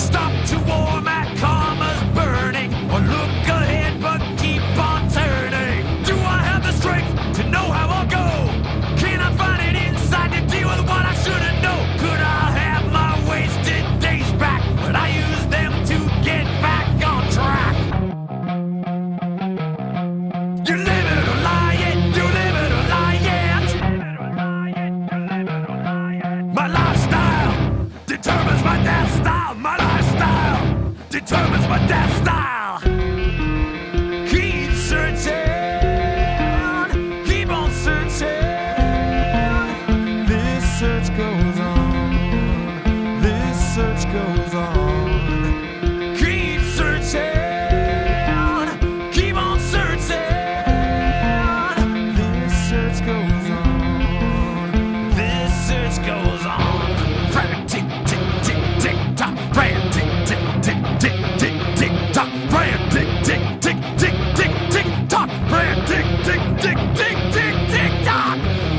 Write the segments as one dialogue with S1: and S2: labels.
S1: Stop to warm at karma's burning, or look ahead but keep on turning. Do I have the strength to know how I'll go? Can I find it inside to deal with what I shouldn't know? Could I have my wasted days back? Would I use them to get back on track? You live it or lie it, you live it or lie it. My lifestyle determines my death style. My lifestyle determines my death style. Keep searching, keep on searching. This search goes on, this search goes on. Keep searching, keep on searching. This search goes on, this search goes on. Prayer tick tick tick tick tock, prayer tick tick tick tick tick tick tock, prayer tick tick tick tick tick tick tock, prayer tick tick tick tick tick tick tock.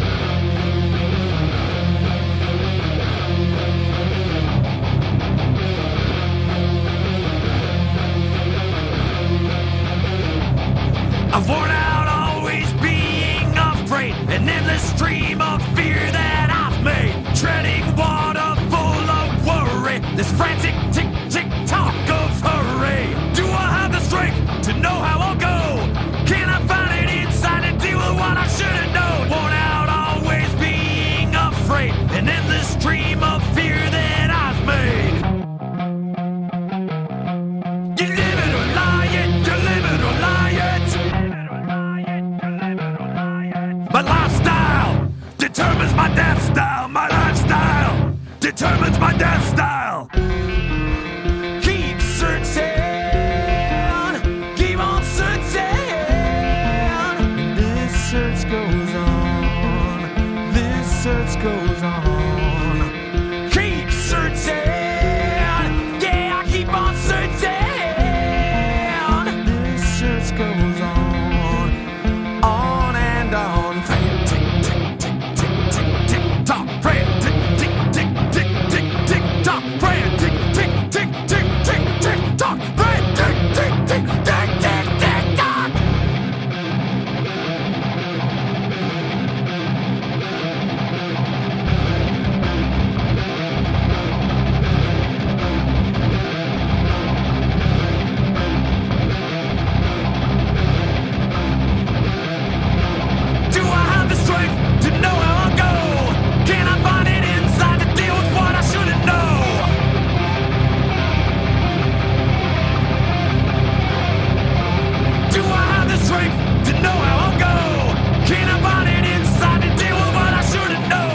S1: I've worn out always being afraid, an endless stream of fear that I've made, treading water full of worry, this frantic tick tick tock of hurry. Do I have the strength to know how I'll go? Can I find it inside to deal with what I should've known? Worn out always being afraid, an endless stream of fear that I've made. You live it or lie it, you live it or lie it. My lifestyle determines my death style. My lifestyle determines my death style. Keep searching, keep on searching. This search goes on, this search goes on. Keep searching, yeah, I keep on searching. This search goes on and on. Prayer tick tick tick tick tick tick tock, prayer tick tick tick tick tick tick tock, prayer tick tick tick tick tick tick tock, prayer tick tick tick tick tick tick tock. Do I have the strength to know how I'll go? Can I find it inside to deal with what I shouldn't know? Do I have the strength to know how I'll go? Can I find it inside to deal with what I shouldn't know?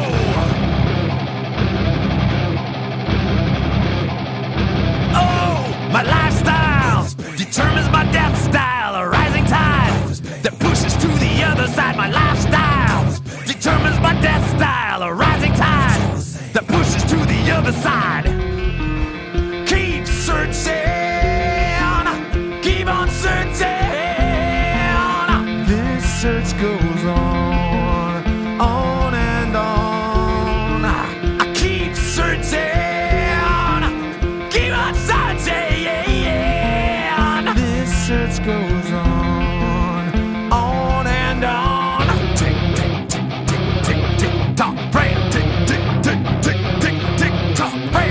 S1: Oh, my lifestyle determines my death style. A rising tide that pushes to the other side. My lifestyle determines my death style. A rising tide that pushes to the other side. Keep searching, keep on searching. This search goes on and on. I keep searching, keep on searching. This search goes on and on. Tick tick tick tick tick tick tock, prayer tick tick tick tick tick tick tock, prayer.